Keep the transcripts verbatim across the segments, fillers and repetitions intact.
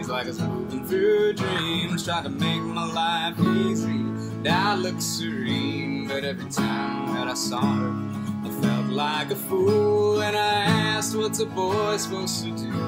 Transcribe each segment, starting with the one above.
Feels like I was moving through dreams, trying to make my life easy, and I looked serene. But every time that I saw her, I felt like a fool, and I asked, what's a boy supposed to do?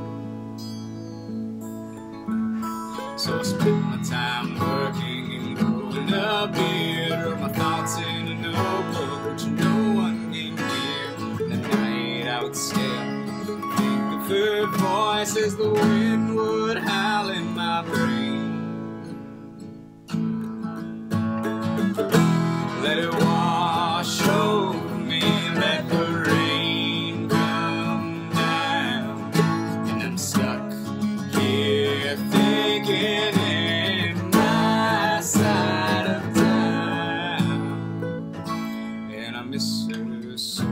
So I spent my time working and growing a beard, wrote my thoughts in a notebook, but no one came near. And at night I would stare, think of her voice as the wind would howl in my brain. Let it wash over me, let the rain come down, and I'm stuck here thinking in my side of town, and I miss her so.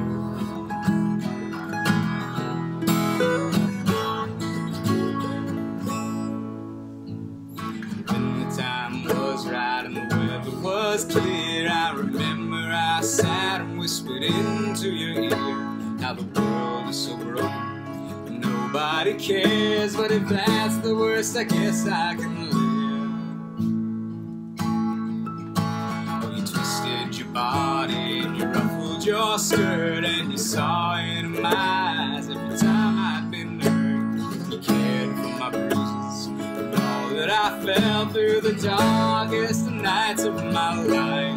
When the time was right and the weather was clear, I remember I sat and whispered into your ear, how the world is so broken, nobody cares, but if that's the worst, I guess I can live. Oh, you twisted your body and you ruffled your skirt, and you saw in my eyes every time I'd been hurt. You cared for my bruises and all that I felt through the darkest nights of my life.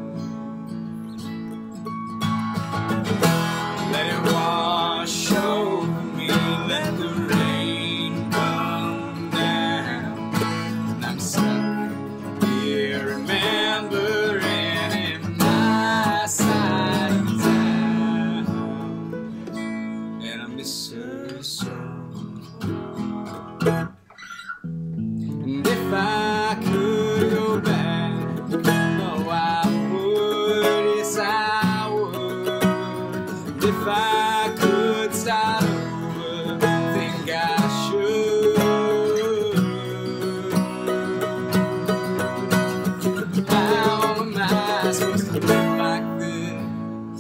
Let it wash over me, let the rain come down, and I'm stuck here remembering in my side of town, and I miss her so. And if I could go back, oh I would, yes I would. If I could start over, think I should. How am I supposed to live like this?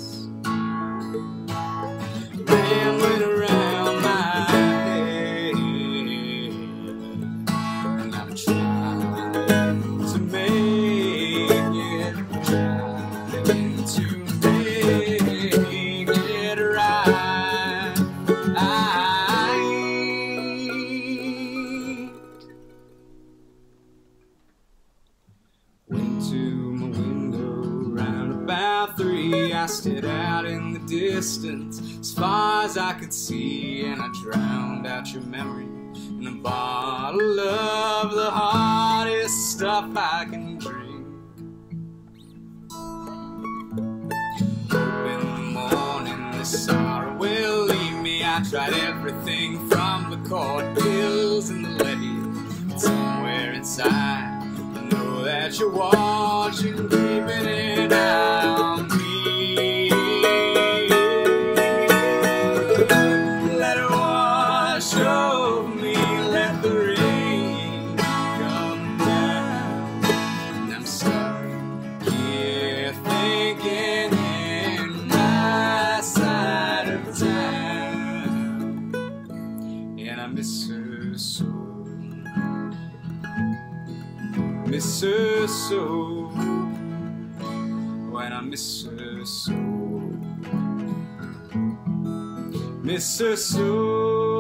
Rambling around my head, and I'm trying to make it, trying to make it right. I went to my window round about three. I stared out in the distance as far as I could see, and I drowned out your memory in a bottle of the hardest stuff I can drink. Hope in the morning this sorrow will leave me. I tried everything from the court pills and the levee, but somewhere inside I know that you're watching, keeping an eye on me. Let it wash over me, let the rain come down, and I'm stuck here thinking in my side of town, and I miss her so. Miss her so, when I miss her so, miss her so.